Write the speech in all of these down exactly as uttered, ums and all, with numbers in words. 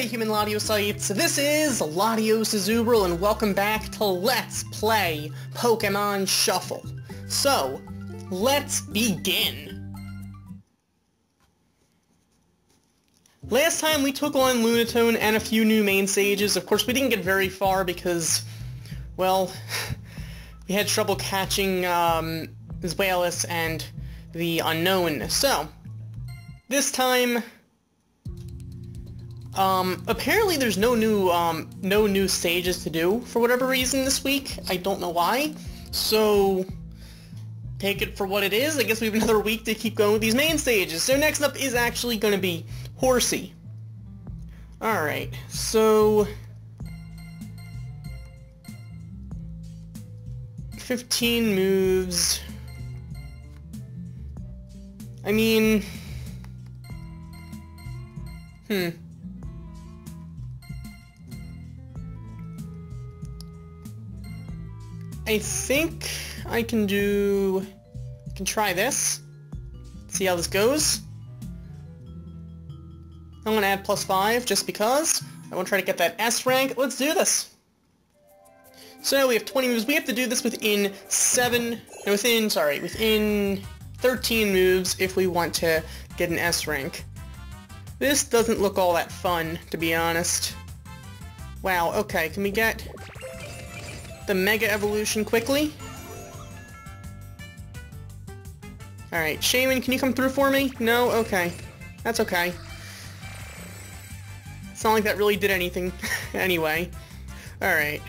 human Ladiocytes, this is Latios Azubral, and welcome back to Let's Play Pokemon Shuffle. So, let's begin! Last time we took on Lunatone and a few new main stages. Of course, we didn't get very far because, well, we had trouble catching um, Zweilous and the Unknown. So, this time... Um, apparently there's no new, um, no new stages to do for whatever reason this week. I don't know why. So, take it for what it is. I guess we have another week to keep going with these main stages. So next up is actually going to be Horsea. Alright, so... fifteen moves... I mean... Hmm... I think I can do... I can try this. See how this goes. I'm gonna add plus five just because. I want to try to get that S rank. Let's do this! So we have twenty moves. We have to do this within seven... No, within, sorry, within thirteen moves if we want to get an S rank. This doesn't look all that fun, to be honest. Wow, okay, can we get... the Mega Evolution quickly? Alright, Shaman, can you come through for me? No? Okay. That's okay. It's not like that really did anything. Anyway. Alright.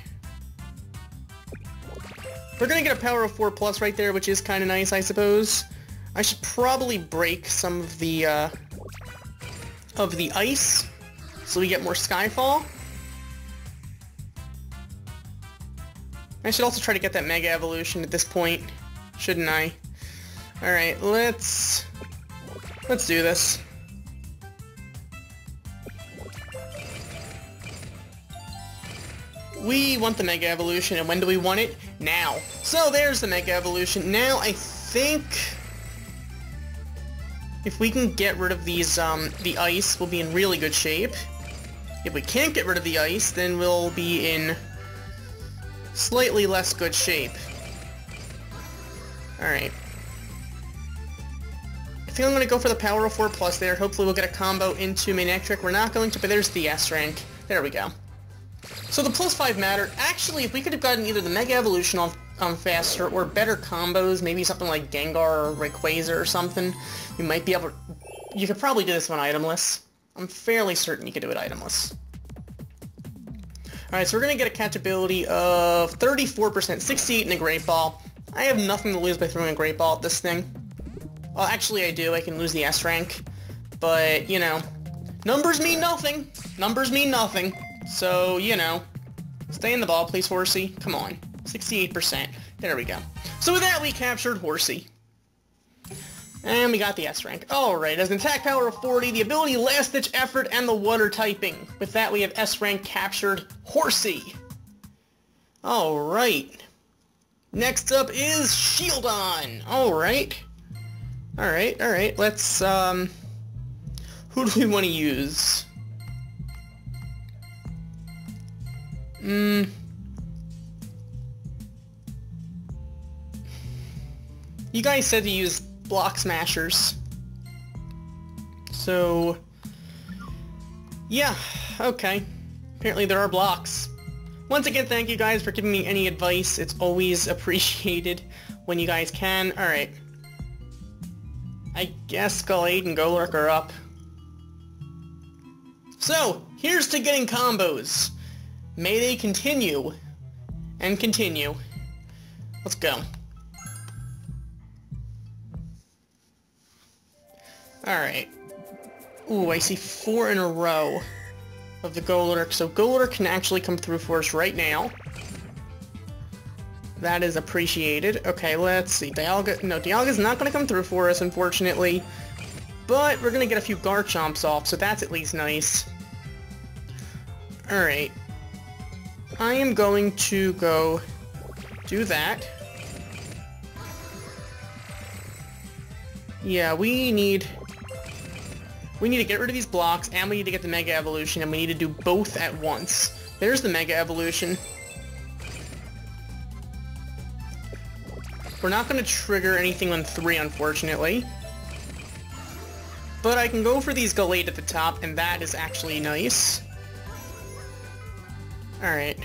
We're gonna get a power of four plus right there, which is kinda nice, I suppose. I should probably break some of the, uh... of the ice, so we get more Skyfall. I should also try to get that Mega Evolution at this point, shouldn't I? Alright, let's... let's do this. We want the Mega Evolution, and when do we want it? Now. So there's the Mega Evolution. Now I think... if we can get rid of these, um, the ice, we'll be in really good shape. If we can't get rid of the ice, then we'll be in... slightly less good shape. Alright. I think I'm going to go for the Power of four plus there. Hopefully we'll get a combo into Manectric. We're not going to, but there's the S rank. There we go. So the plus five mattered. Actually, if we could have gotten either the Mega Evolution on, um, faster or better combos, maybe something like Gengar or Rayquaza or something, we might be able to... You could probably do this one itemless. I'm fairly certain you could do it itemless. Alright, so we're going to get a catchability of thirty-four percent, sixty-eight in a Great Ball. I have nothing to lose by throwing a Great Ball at this thing. Well, actually I do. I can lose the S rank. But, you know, numbers mean nothing. Numbers mean nothing. So, you know, stay in the ball, please, Horsea. Come on. sixty-eight percent. There we go. So with that, we captured Horsea. And we got the S rank. Alright, as an attack power of forty, the ability Last Ditch Effort, and the water typing. With that, we have S rank captured Horsea. Alright. Next up is Shieldon. Alright. Alright, alright. Let's, um... who do we want to use? Hmm... You guys said to use Block Smashers. So... yeah, okay. Apparently there are blocks. Once again, thank you guys for giving me any advice. It's always appreciated when you guys can. Alright. I guess Gallade and Golurk are up. So, here's to getting combos. May they continue. And continue. Let's go. Alright. Ooh, I see four in a row of the Golurk, so Golurk can actually come through for us right now. That is appreciated. Okay, let's see. Dialga... No, Dialga's not going to come through for us, unfortunately. But we're going to get a few Garchomps off, so that's at least nice. Alright. I am going to go do that. Yeah, we need... We need to get rid of these blocks, and we need to get the Mega Evolution, and we need to do both at once. There's the Mega Evolution. We're not going to trigger anything on three, unfortunately. But I can go for these Gallade at the top, and that is actually nice. Alright.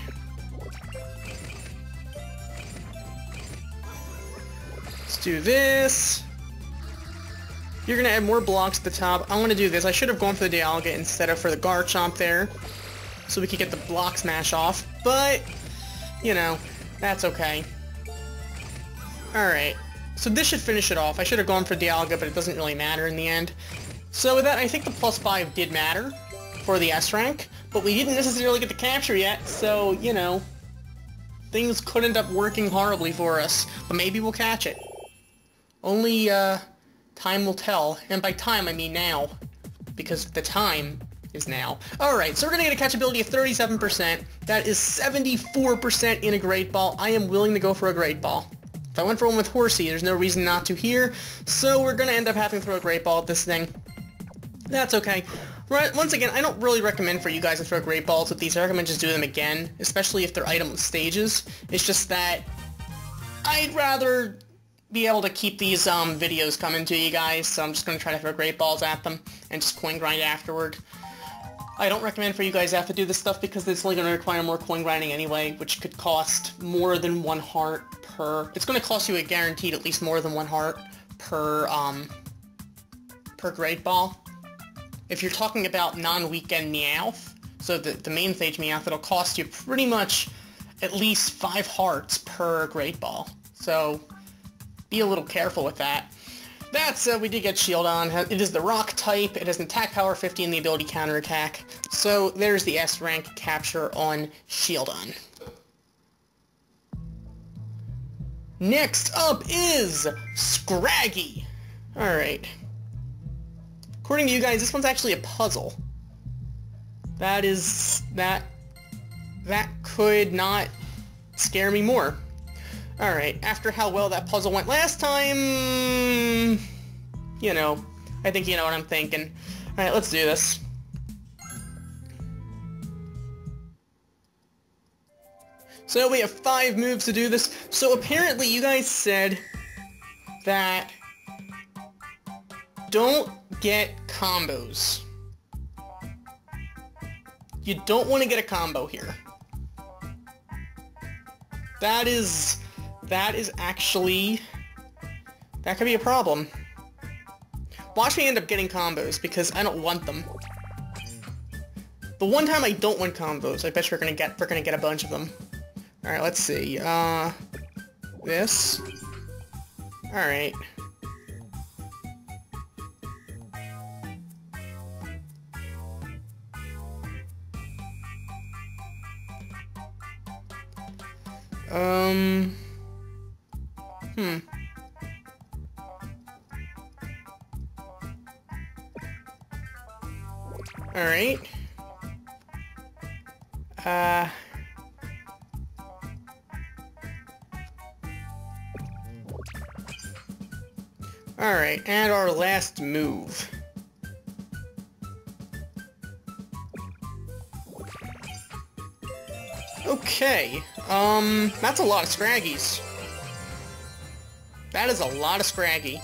Let's do this. You're going to add more blocks at the top. I want to do this. I should have gone for the Dialga instead of for the Garchomp there, so we could get the block smash off. But, you know, that's okay. Alright, so this should finish it off. I should have gone for Dialga, but it doesn't really matter in the end. So with that, I think the plus five did matter for the S rank, but we didn't necessarily get the capture yet, so, you know, things could end up working horribly for us. But maybe we'll catch it. Only, uh, time will tell. And by time, I mean now. Because the time is now. Alright, so we're gonna get a catchability of thirty-seven percent. That is seventy-four percent in a Great Ball. I am willing to go for a Great Ball. If I went for one with Horsey, there's no reason not to here, so we're going to end up having to throw a Great Ball at this thing. That's okay. Right, once again, I don't really recommend for you guys to throw Great Balls with these. I recommend just do them again, especially if they're item stages. It's just that I'd rather be able to keep these um, videos coming to you guys, so I'm just going to try to throw Great Balls at them and just coin grind afterward. I don't recommend for you guys to have to do this stuff because it's only going to require more coin grinding anyway, which could cost more than one heart per... It's going to cost you a guaranteed at least more than one heart per, um, per Great Ball. If you're talking about non-weekend Meowth, so the, the main stage Meowth, it'll cost you pretty much at least five hearts per Great Ball. So, be a little careful with that. That said, we did get Shieldon. It is the Rock type, it has an attack power fifty and the ability counterattack. So there's the S rank capture on Shieldon. Next up is Scraggy. Alright. According to you guys, this one's actually a puzzle. That is... that... that could not scare me more. Alright, after how well that puzzle went last time... You know, I think you know what I'm thinking. Alright, let's do this. So we have five moves to do this. So apparently you guys said that don't get combos. You don't want to get a combo here. That is... That is actually... That could be a problem. Watch me end up getting combos, because I don't want them. The one time I don't want combos, I bet we're gonna get we're gonna get a bunch of them. Alright, let's see. Uh this. Alright. Um Hmm. Alright. Uh... Alright, and our last move. Okay, um, that's a lot of Scraggies. That is a lot of Scraggy.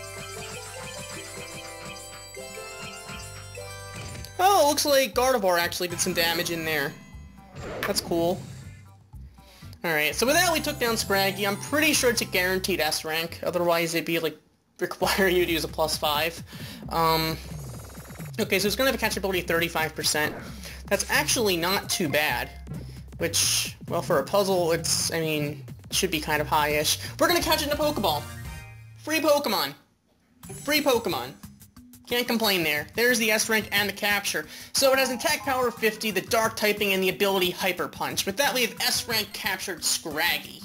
Oh, it looks like Gardevoir actually did some damage in there. That's cool. Alright, so with that we took down Scraggy. I'm pretty sure it's a guaranteed S rank, otherwise it'd be like requiring you to use a plus five. Um, okay, so it's going to have a catchability of thirty-five percent. That's actually not too bad. Which, well, for a puzzle, it's, I mean, should be kind of high-ish. We're going to catch it in a Pokeball. Free Pokemon. Free Pokemon. Can't complain there. There's the S rank and the capture. So it has an attack power of fifty, the dark typing, and the ability Hyper Punch. With that, we have S rank captured Scraggy.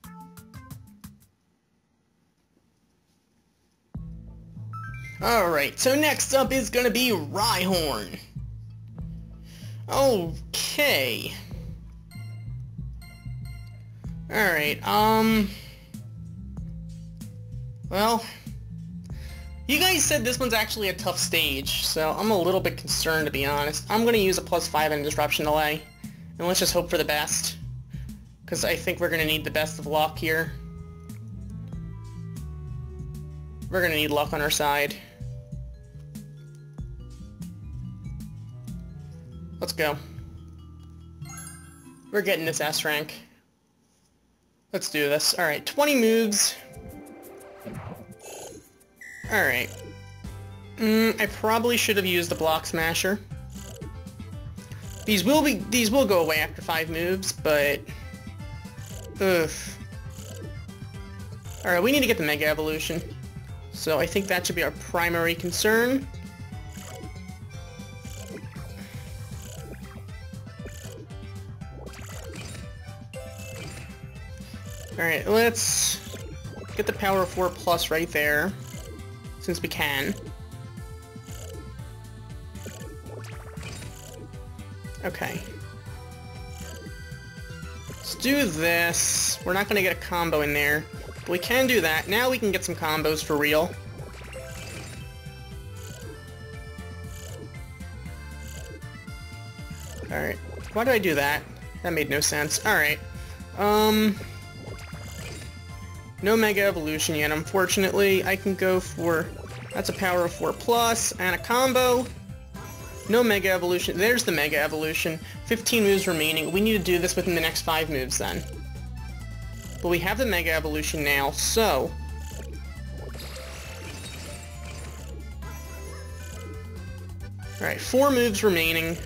Alright, so next up is gonna be Rhyhorn. Okay. Alright, um... Well... You guys said this one's actually a tough stage, so I'm a little bit concerned, to be honest. I'm going to use a plus five and disruption delay, and let's just hope for the best, because I think we're going to need the best of luck here. We're going to need luck on our side. Let's go. We're getting this S rank. Let's do this. Alright, twenty moves. Alright. Mm, I probably should have used the Block Smasher. These will be these will go away after five moves, but ugh. Alright, we need to get the Mega Evolution. So I think that should be our primary concern. Alright, let's get the Power four Plus right there, since we can. Okay. Let's do this. We're not going to get a combo in there, but we can do that. Now we can get some combos for real. Alright. Why did I do that? That made no sense. Alright. Um... No Mega Evolution yet, unfortunately. I can go for... That's a Power of four Plus, and a combo. No Mega Evolution. There's the Mega Evolution. fifteen moves remaining. We need to do this within the next five moves, then. But we have the Mega Evolution now, so... Alright, four moves remaining.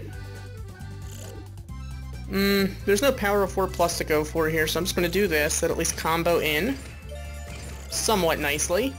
Mm, there's no Power of four Plus to go for here, so I'm just going to do this. That at least combo in. Somewhat nicely.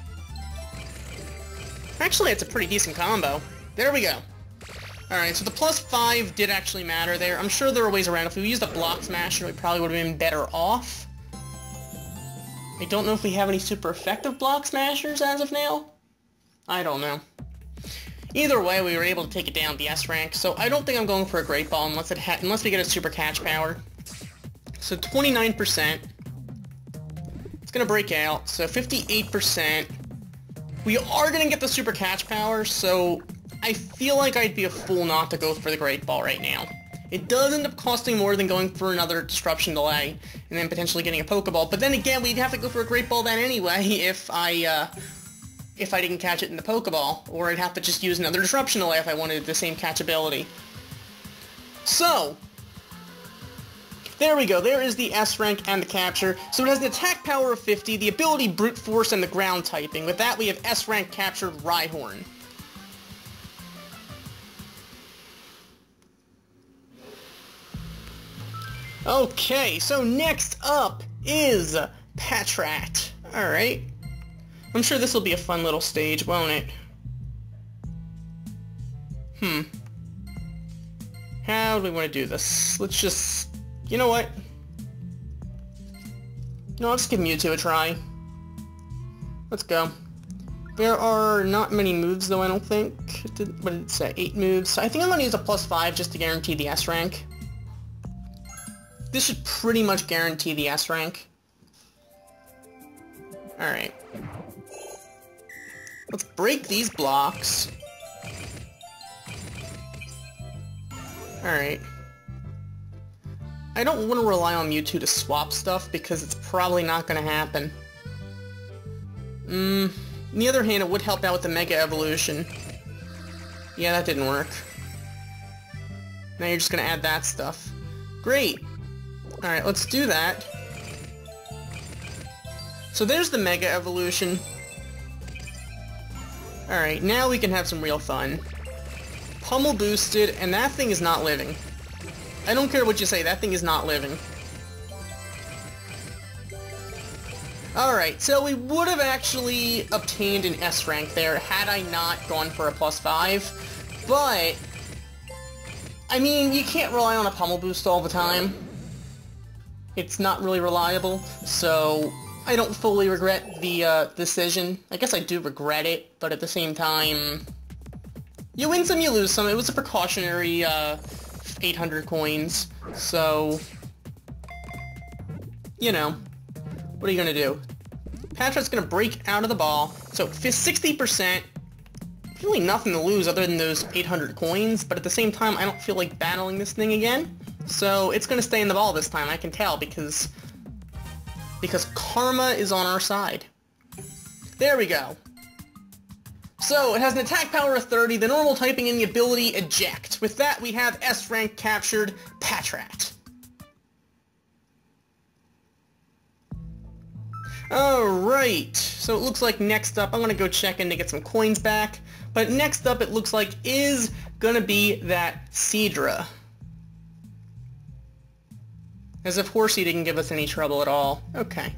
Actually, it's a pretty decent combo. There we go. Alright, so the plus five did actually matter there. I'm sure there are ways around. If we used a Block Smasher, we probably would have been better off. I don't know if we have any super effective Block Smashers as of now. I don't know. Either way, we were able to take it down the S rank, so I don't think I'm going for a Great Ball unless it ha unless we get a super catch power. So twenty-nine percent. It's gonna break out, so fifty-eight percent. We are gonna get the super catch power, so I feel like I'd be a fool not to go for the Great Ball right now. It does end up costing more than going for another Disruption Delay, and then potentially getting a Pokeball, but then again, we'd have to go for a Great Ball then anyway if I, uh, if I didn't catch it in the Pokeball, or I'd have to just use another Disruption Delay if I wanted the same catchability. So, there we go, there is the S rank and the capture. So it has an attack power of fifty, the ability Brute Force, and the ground typing. With that, we have S rank captured Rhyhorn. Okay, so next up is Patrat. Alright. I'm sure this will be a fun little stage, won't it? Hmm. How do we want to do this? Let's just... You know what? No, let's give Mewtwo a try. Let's go. There are not many moves, though, I don't think. What did it say? Eight moves. I think I'm going to use a plus five just to guarantee the S rank. This should pretty much guarantee the S rank. Alright. Let's break these blocks. Alright. I don't want to rely on Mewtwo to swap stuff, because it's probably not going to happen. Mm, on the other hand, it would help out with the Mega Evolution. Yeah, that didn't work. Now you're just going to add that stuff. Great! Alright, let's do that. So there's the Mega Evolution. Alright, now we can have some real fun. Pummel boosted, and that thing is not living. I don't care what you say, that thing is not living. Alright, so we would have actually obtained an S rank there had I not gone for a plus five, but... I mean, you can't rely on a pummel boost all the time. It's not really reliable, so I don't fully regret the uh, decision. I guess I do regret it, but at the same time... You win some, you lose some. It was a precautionary, uh... eight hundred coins, so, you know, what are you gonna do? Patrat's gonna break out of the ball. So sixty percent, really nothing to lose other than those eight hundred coins, but at the same time, I don't feel like battling this thing again. So it's gonna stay in the ball this time, I can tell, because because karma is on our side. There we go. So, it has an attack power of thirty, the normal typing, and the ability Eject. With that, we have S rank captured Patrat. Alright, so it looks like next up, I'm gonna go check in to get some coins back, but next up it looks like is gonna be that Seadra. As if Horsey didn't give us any trouble at all. Okay.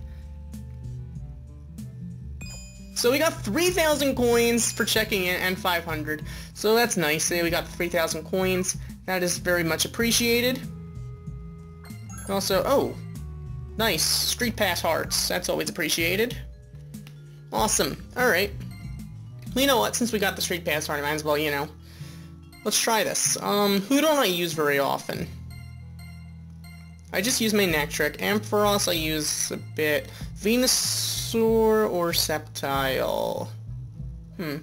So we got three thousand coins for checking in and five hundred. So that's nice. We got three thousand coins. That is very much appreciated. Also, oh, nice. Street Pass hearts. That's always appreciated. Awesome. Alright. Well, you know what? Since we got the Street Pass heart, I might as well, you know. Let's try this. Um, who don't I use very often? I just use my Nectric. Ampharos I use a bit. Venusaur or Sceptile? Hmm.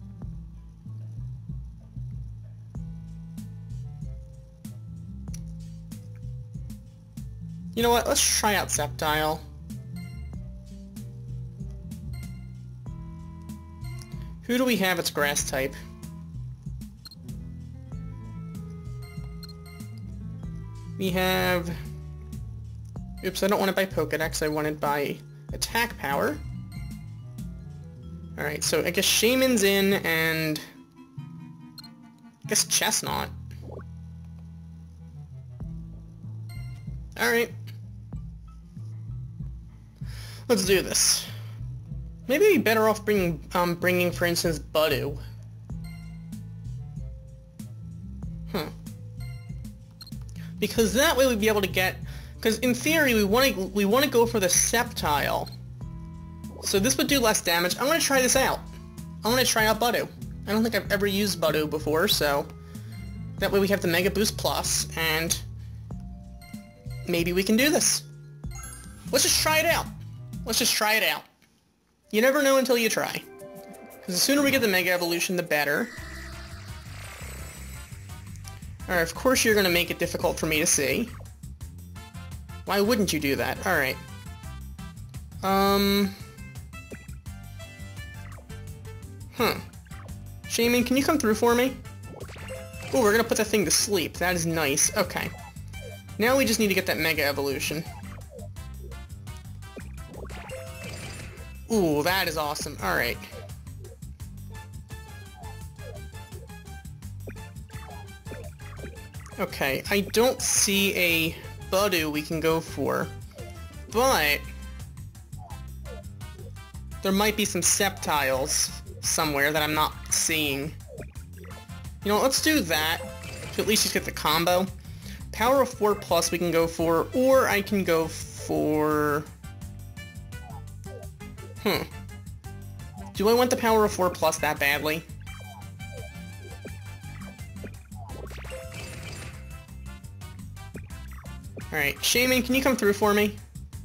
You know what? Let's try out Sceptile. Who do we have? It's Grass type. We have... Oops, I don't want it by Pokedex, I want it by attack power. Alright, so I guess Shaman's in, and... I guess Chestnut. Alright. Let's do this. Maybe it'd be better off bringing, um, bringing, for instance, Budew. Huh. Because that way we'd be able to get... Because in theory, we want to we want to go for the Sceptile. So this would do less damage. I'm going to try this out. I'm going to try out Budew. I don't think I've ever used Budew before, so... That way we have the Mega Boost Plus, and... Maybe we can do this. Let's just try it out. Let's just try it out. You never know until you try. Because the sooner we get the Mega Evolution, the better. Alright, of course you're going to make it difficult for me to see. Why wouldn't you do that? Alright. Um... Huh. Shaman, can you come through for me? Oh, we're gonna put that thing to sleep. That is nice. Okay. Now we just need to get that Mega Evolution. Ooh, that is awesome. Alright. Okay, I don't see a Budew we can go for, but there might be some Sceptiles somewhere that I'm not seeing. You know, let's do that to at least just get the combo. Power of four plus we can go for, or I can go for... Hmm. Do I want the power of four plus that badly? Alright, Shaman, can you come through for me?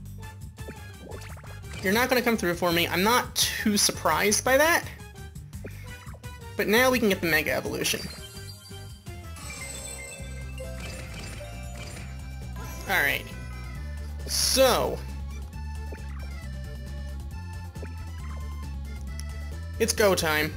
You're not going to come through for me. I'm not too surprised by that. But now we can get the Mega Evolution. Alright. So... It's go time.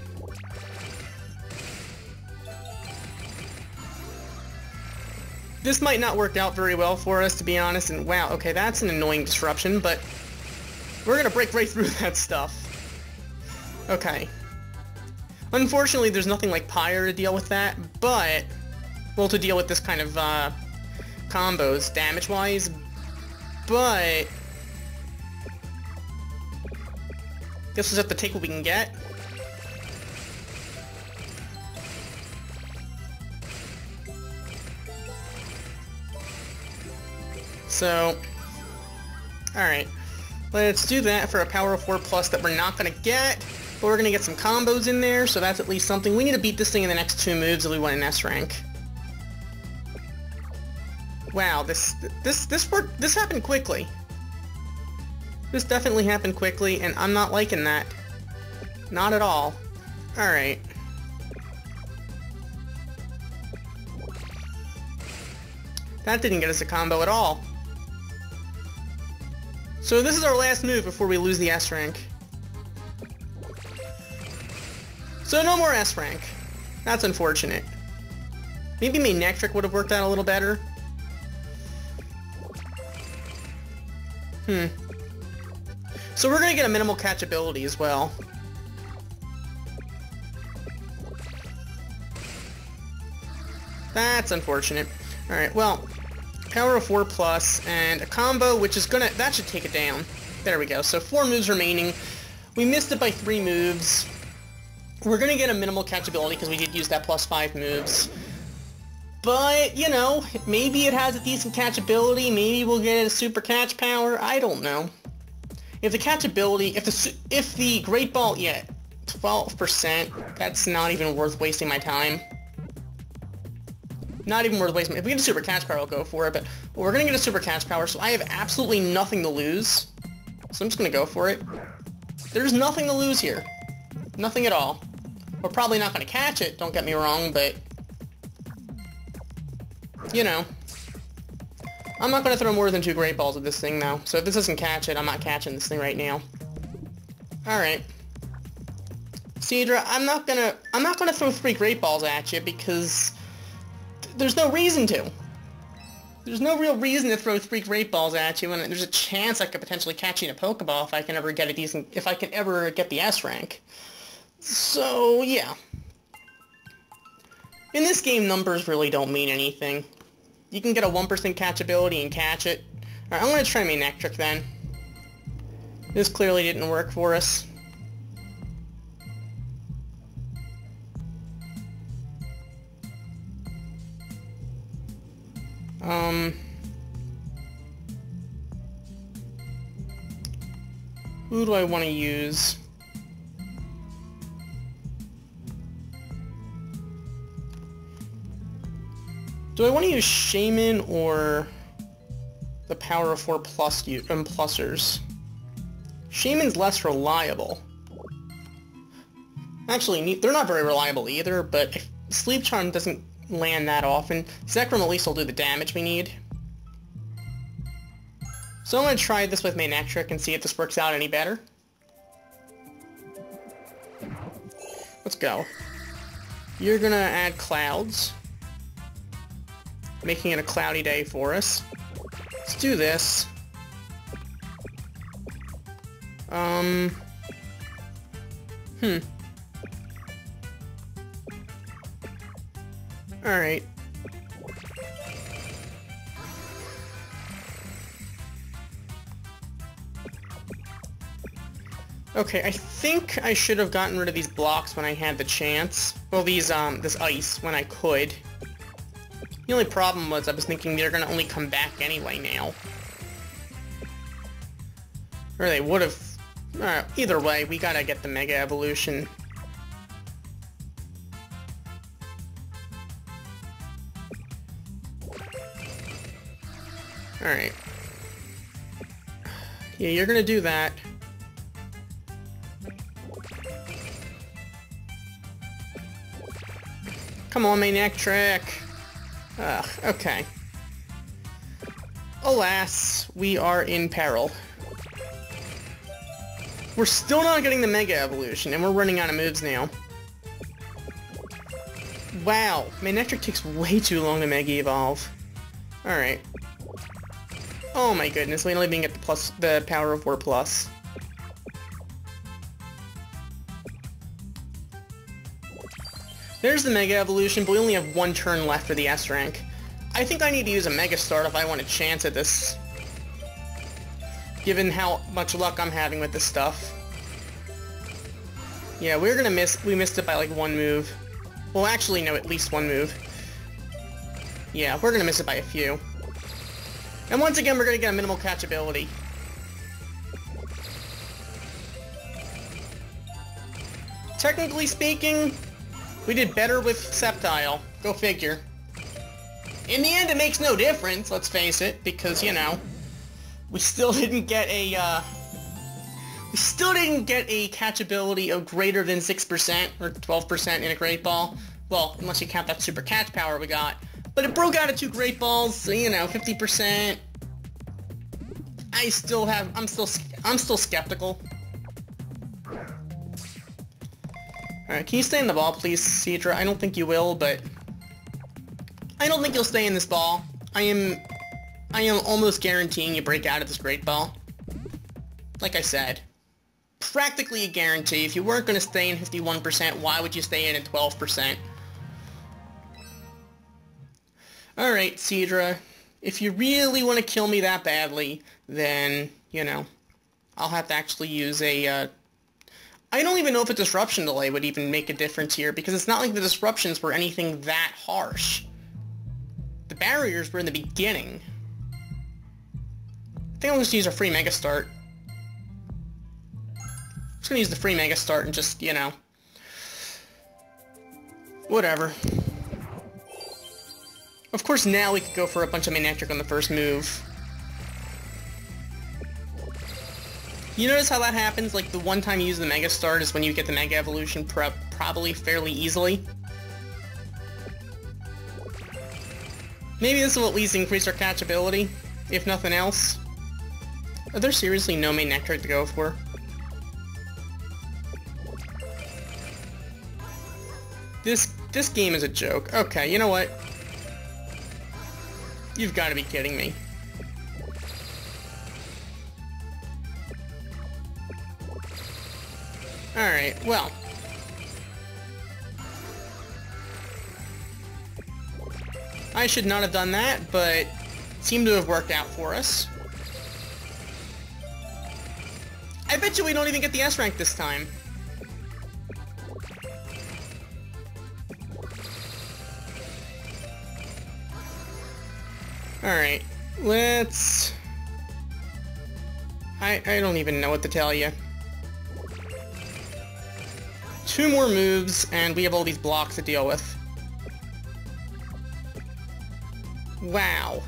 This might not work out very well for us, to be honest, and wow, okay, that's an annoying disruption, but we're gonna break right through that stuff. Okay. Unfortunately, there's nothing like Pyre to deal with that, but, well, to deal with this kind of, uh, combos, damage-wise, but... Guess we'll just have to take what we can get. So, alright, let's do that for a power of four plus that we're not going to get, but we're going to get some combos in there, so that's at least something. We need to beat this thing in the next two moves if we want an S rank. Wow, this, this, this worked, this happened quickly. This definitely happened quickly, and I'm not liking that. Not at all. Alright. That didn't get us a combo at all. So this is our last move before we lose the S rank. So no more S rank. That's unfortunate. Maybe Manectric would have worked out a little better. Hmm. So we're gonna get a minimal catchability as well. That's unfortunate. Alright, well, power of four plus, and a combo, which is gonna, that should take it down. There we go, so four moves remaining. We missed it by three moves. We're gonna get a minimal catchability because we did use that plus five moves. But, you know, maybe it has a decent catchability, maybe we'll get a super catch power, I don't know. If the catchability, if the, if the Great Ball, yeah, twelve percent, that's not even worth wasting my time. Not even worth wasting. If we get a super catch power, I'll go for it, but well, we're gonna get a super catch power, so I have absolutely nothing to lose. So I'm just gonna go for it. There's nothing to lose here. Nothing at all. We're probably not gonna catch it, don't get me wrong, but you know. I'm not gonna throw more than two Great Balls at this thing now. So if this doesn't catch it, I'm not catching this thing right now. Alright. Seadra, I'm not gonna I'm not gonna throw three Great Balls at you because there's no reason to. There's no real reason to throw three Great Balls at you, and there's a chance I could potentially catch you in a Pokeball if I can ever get a decent, if I can ever get the S rank. So, yeah. In this game, numbers really don't mean anything. You can get a one percent catchability and catch it. Alright, I'm gonna try Manectric then. This clearly didn't work for us. Um, who do I want to use? Do I want to use Shaymin or the power of four plus um, plusers? Shaymin's less reliable. Actually, they're not very reliable either, but if Sleep Charm doesn't land that often, Zekrom at least will do the damage we need. So I'm going to try this with Manectric and see if this works out any better. Let's go. You're going to add clouds, making it a cloudy day for us. Let's do this. Um... Hmm. Alright. Okay, I think I should have gotten rid of these blocks when I had the chance. Well, these, um, this ice, when I could. The only problem was I was thinking they're gonna only come back anyway now. Or they would've... Uh, either way, we gotta get the Mega Evolution. Alright. Yeah, you're gonna do that. Come on, Manectric! Ugh, okay. Alas, we are in peril. We're still not getting the Mega Evolution, and we're running out of moves now. Wow, Manectric takes way too long to Mega Evolve. Alright. Oh my goodness, we don't even get the plus, the power of four plus. There's the Mega Evolution, but we only have one turn left for the S rank. I think I need to use a Mega Start if I want a chance at this, given how much luck I'm having with this stuff. Yeah, we're gonna miss, we missed it by like one move. Well, actually, no, at least one move. Yeah, we're gonna miss it by a few. And once again, we're gonna get a minimal catchability. Technically speaking, we did better with Sceptile. Go figure. In the end, it makes no difference, let's face it, because, you know, we still didn't get a, uh, We still didn't get a catchability of greater than six percent or twelve percent in a Great Ball. Well, unless you count that super catch power we got. But it broke out of two Great Balls, so, you know, fifty percent. I still have, I'm still, I'm still skeptical. Alright, can you stay in the ball, please, Seadra? I don't think you will, but... I don't think you'll stay in this ball. I am... I am almost guaranteeing you break out of this Great Ball. Like I said. Practically a guarantee. If you weren't going to stay in fifty-one percent, why would you stay in at twelve percent? Alright, Seadra. If you really want to kill me that badly, then, you know, I'll have to actually use a, uh... I don't even know if a disruption delay would even make a difference here, because it's not like the disruptions were anything that harsh. The barriers were in the beginning. I think I'm just gonna use a free Mega Start. I'm just gonna use the free Mega Start and just, you know... whatever. Of course, now we could go for a bunch of Manectric on the first move. You notice how that happens? Like, the one time you use the Mega Start is when you get the Mega Evolution pro probably fairly easily. Maybe this will at least increase our catchability, if nothing else. Are there seriously no Manectric to go for? This, this game is a joke. Okay, you know what? You've got to be kidding me. Alright, well. I should not have done that, but it seemed to have worked out for us. I bet you we don't even get the S rank this time. Alright, let's... I, I don't even know what to tell you. Two more moves, and we have all these blocks to deal with. Wow.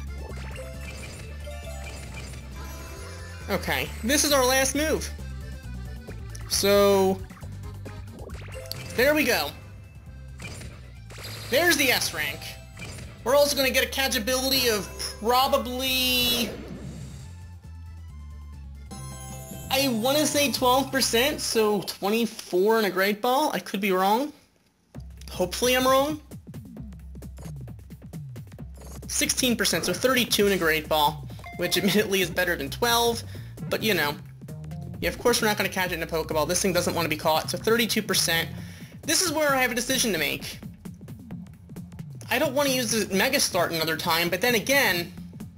Okay, this is our last move. So... there we go. There's the S rank. We're also going to get a catchability of probably... I want to say twelve percent, so twenty-four in a Great Ball. I could be wrong. Hopefully I'm wrong. sixteen percent, so thirty-two in a Great Ball, which admittedly is better than twelve, but you know. Yeah, of course we're not going to catch it in a Pokeball. This thing doesn't want to be caught, so thirty-two percent. This is where I have a decision to make. I don't want to use the Mega Start another time, but then again...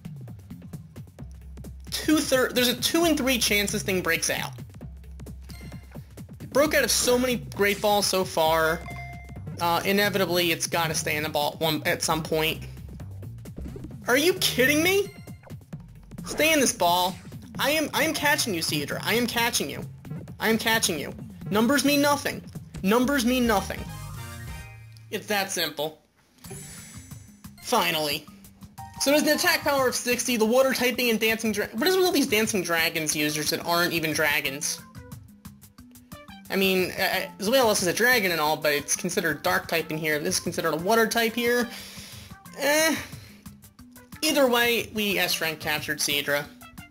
Two third, there's a two in three chance this thing breaks out. It broke out of so many Great Balls so far. Uh, inevitably, it's got to stay in the ball one at some point. Are you kidding me? Stay in this ball. I am I am catching you, Seadra. I am catching you. I am catching you. Numbers mean nothing. Numbers mean nothing. It's that simple. Finally. So there's an attack power of sixty, the water typing and dancing dra- what is with all these dancing dragons users that aren't even dragons? I mean, uh, Zweilous is a dragon and all, but it's considered dark typing here. This is considered a water type here. Eh. Either way, we S rank captured Seadra.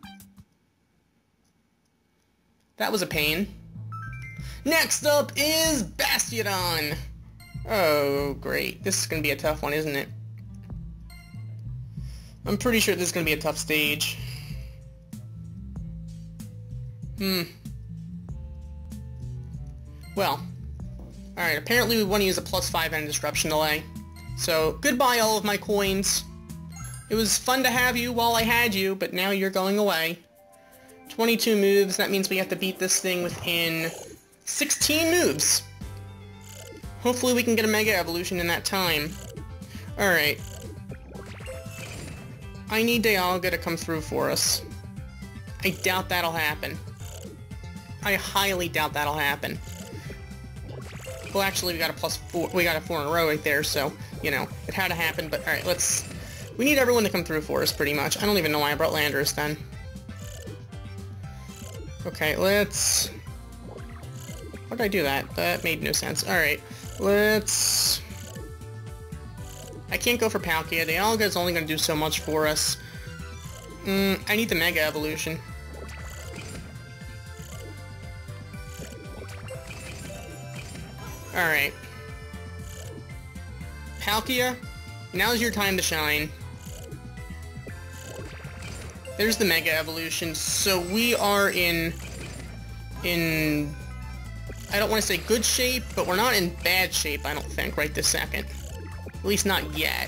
That was a pain. Next up is Bastiodon! Oh, great. This is gonna be a tough one, isn't it? I'm pretty sure this is going to be a tough stage. Hmm. Well. Alright, apparently we want to use a plus five and disruption delay. So, goodbye all of my coins. It was fun to have you while I had you, but now you're going away. twenty-two moves, that means we have to beat this thing within sixteen moves. Hopefully we can get a Mega Evolution in that time. Alright. I need Dialga to come through for us. I doubt that'll happen. I highly doubt that'll happen. Well, actually, we got a plus four. We got a four in a row right there, so, you know, it had to happen, but alright, let's... We need everyone to come through for us, pretty much. I don't even know why I brought Landorus then. Okay, let's... Why did I do that? That made no sense. Alright, let's... I can't go for Palkia. Dialga is only going to do so much for us. Mm, I need the Mega Evolution. Alright. Palkia, now's your time to shine. There's the Mega Evolution. So we are in... in... I don't want to say good shape, but we're not in bad shape, I don't think, right this second. At least not yet.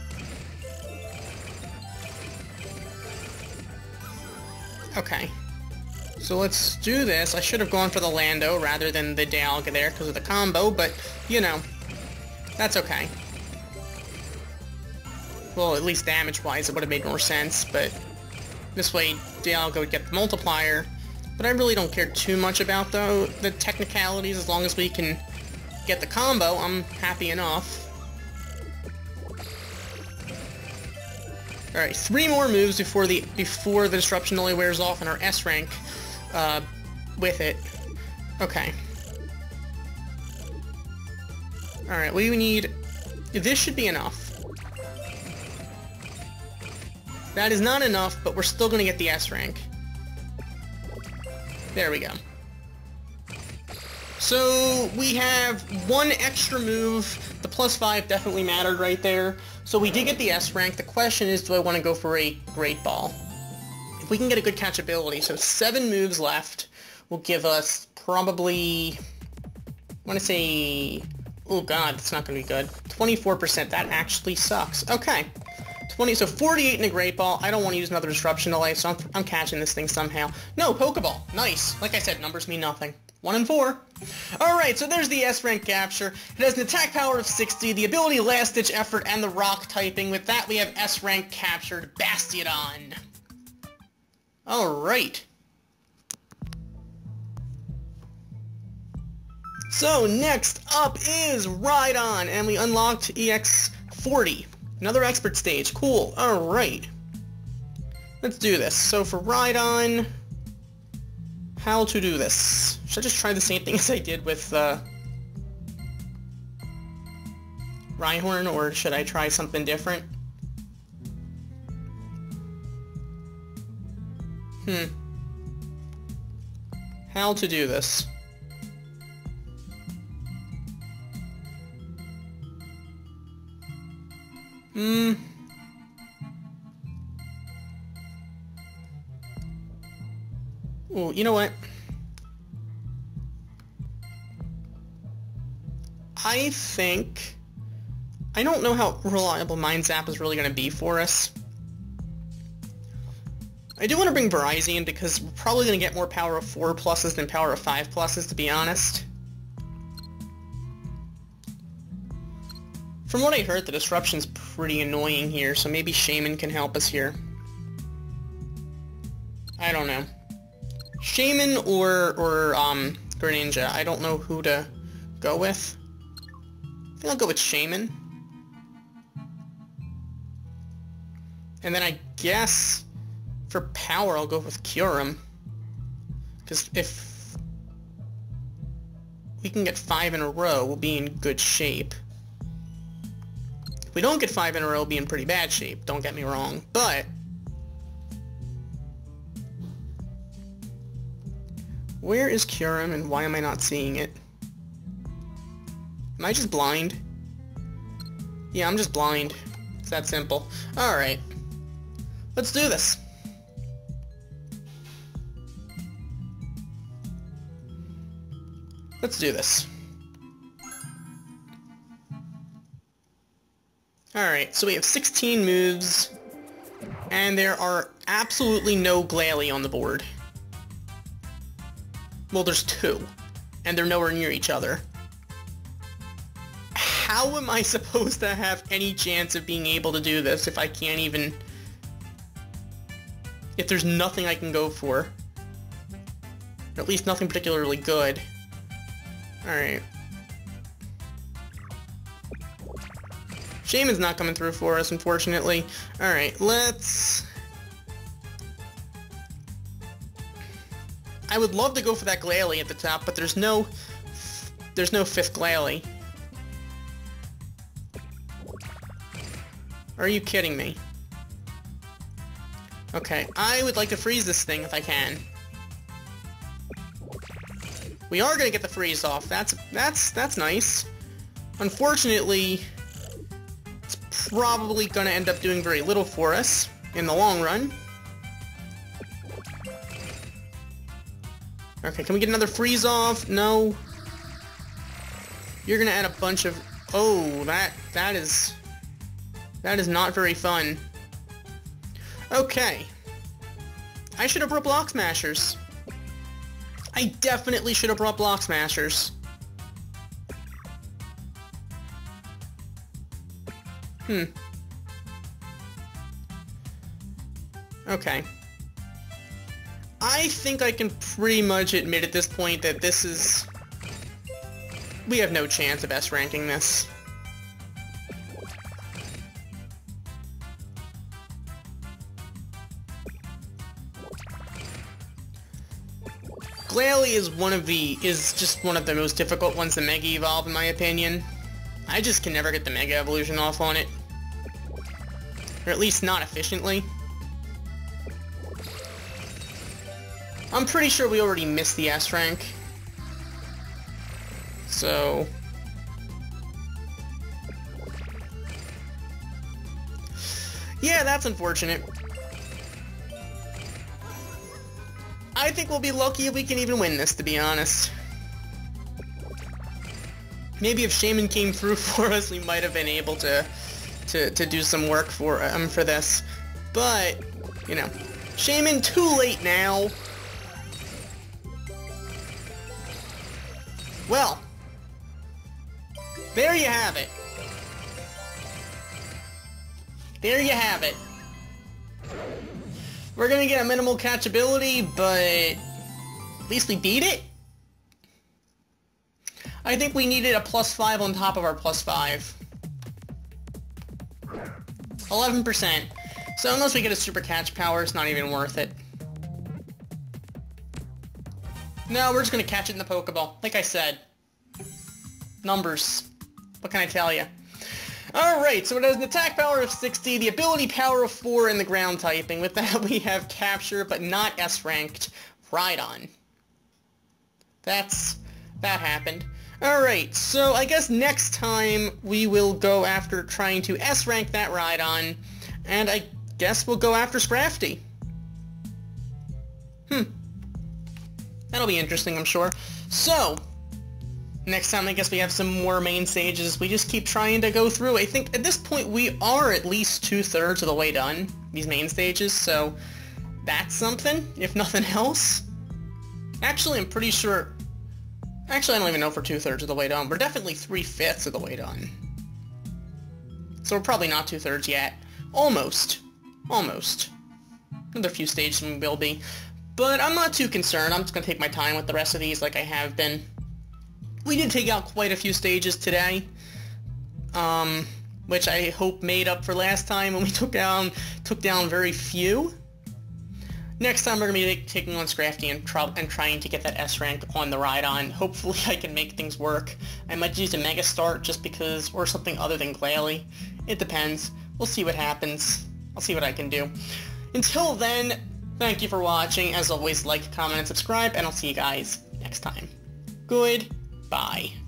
Okay. So let's do this. I should have gone for the Lando rather than the Dialga there because of the combo, but, you know, that's okay. Well, at least damage-wise it would have made more sense, but this way Dialga would get the multiplier. But I really don't care too much about the, the technicalities. As long as we can get the combo, I'm happy enough. Alright, three more moves before the before the Disruption only wears off and our S rank uh, with it. Okay. Alright, we need... This should be enough. That is not enough, but we're still going to get the S rank. There we go. So we have one extra move. The plus five definitely mattered right there. So we did get the S rank. The question is, do I want to go for a Great Ball? If we can get a good catchability, so seven moves left will give us probably, I want to say, oh god, it's not going to be good. twenty-four percent, that actually sucks. Okay. twenty, so forty-eight in a Great Ball. I don't want to use another Disruption delay, so I'm, I'm catching this thing somehow. No, Pokeball. Nice. Like I said, numbers mean nothing. One and four. Alright, so there's the S rank capture. It has an attack power of sixty, the ability Last Ditch Effort, and the rock typing. With that, we have S rank captured Bastiodon. Alright. So, next up is Rhydon, and we unlocked E X forty. Another expert stage. Cool. Alright. Let's do this. So for Rhydon, how to do this? Should I just try the same thing as I did with uh, Rhyhorn, or should I try something different? Hmm. How to do this? Hmm. Oh, you know what? I think... I don't know how reliable Mind Zap is really going to be for us. I do want to bring Virizion because we're probably going to get more power of four pluses than power of five pluses, to be honest. From what I heard, the Disruption's pretty annoying here, so maybe Shaman can help us here. I don't know. Shaman or, or um, Greninja. I don't know who to go with. I think I'll go with Shaman. And then I guess for power I'll go with Kyurem. Because if we can get five in a row, we'll be in good shape. If we don't get five in a row, we'll be in pretty bad shape, don't get me wrong. But where is Kyurem and why am I not seeing it? Am I just blind? Yeah, I'm just blind. It's that simple. Alright. Let's do this. Let's do this. Alright, so we have sixteen moves, and there are absolutely no Glalie on the board. Well, there's two, and they're nowhere near each other. How am I supposed to have any chance of being able to do this if I can't even... if there's nothing I can go for? Or at least nothing particularly good. Alright. Shaman's not coming through for us, unfortunately. Alright, let's... I would love to go for that Glalie at the top, but there's no... There's no fifth Glalie. Are you kidding me? Okay, I would like to freeze this thing if I can. We are gonna get the freeze off. That's that's that's nice. Unfortunately, it's probably gonna end up doing very little for us in the long run. Okay, can we get another freeze off? No. You're gonna add a bunch of... Oh, that that is... That is not very fun. Okay. I should have brought Block Smashers. I definitely should have brought Block Smashers. Hmm. Okay. I think I can pretty much admit at this point that this is... We have no chance of S-ranking this. Glalie is one of the... is just one of the most difficult ones to Mega Evolve, in my opinion. I just can never get the Mega Evolution off on it. Or at least not efficiently. I'm pretty sure we already missed the S rank. So... yeah, that's unfortunate. I think we'll be lucky if we can even win this, to be honest. Maybe if Shaman came through for us, we might have been able to to, to do some work for um for this. But, you know, Shaman too late now. Well, there you have it. There you have it. We're gonna get a minimal catchability, but at least we beat it? I think we needed a plus five on top of our plus five. eleven percent. So unless we get a super catch power, it's not even worth it. No, we're just gonna catch it in the Pokeball. Like I said. Numbers. What can I tell you? Alright, so it has an attack power of sixty, the ability power of four, and the ground typing. With that, we have Capture, but not S-ranked, Rhydon. That's... that happened. Alright, so I guess next time we will go after trying to S-rank that Rhydon, and I guess we'll go after Scrafty. Hmm. That'll be interesting, I'm sure. So... next time, I guess we have some more main stages. We just keep trying to go through. I think at this point we are at least two-thirds of the way done, these main stages, so that's something, if nothing else. Actually, I'm pretty sure... Actually, I don't even know if we're two-thirds of the way done. We're definitely three-fifths of the way done. So we're probably not two-thirds yet. Almost. Almost. Another few stages we will be. But I'm not too concerned. I'm just going to take my time with the rest of these like I have been. We did take out quite a few stages today, um, which I hope made up for last time when we took down took down very few. Next time we're going to be taking on Scrafty and, tr and trying to get that S rank on the Rhydon. Hopefully I can make things work. I might use a Mega Start just because, or something other than Glalie. It depends. We'll see what happens. I'll see what I can do. Until then, thank you for watching. As always, like, comment, and subscribe, and I'll see you guys next time. Goodbye.